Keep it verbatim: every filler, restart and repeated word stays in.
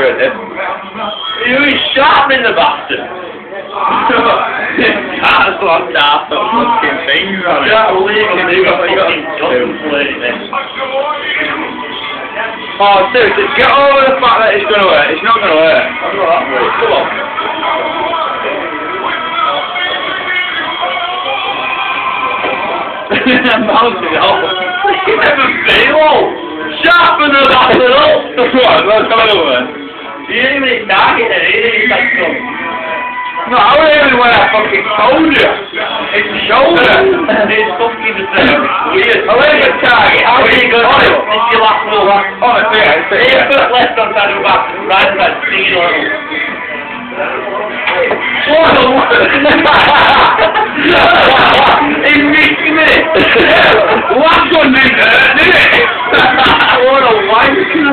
heard this. You were sharpening the bastard. That's what that's the fucking thing, man. Yeah, well, you got you got fucking guns playing this. Oh, seriously, get over the fact that it's gonna work. It's not gonna work. I'm not that way. Come on. I'm bouncing it off. You never feel. Sharpen the bastard up. What? What's going on? You didn't even target it, you didn't even like some. No, I was even when I fucking told you. It's a shoulder. It's fucking the same. Weird. I was even target. How Where are you you going going? to? It's your last move. Honestly, yeah, it's Here, yeah. foot left on side of the back, right side, singing a little. What a He missed me. Last one didn't hurt, did it? What a wanker.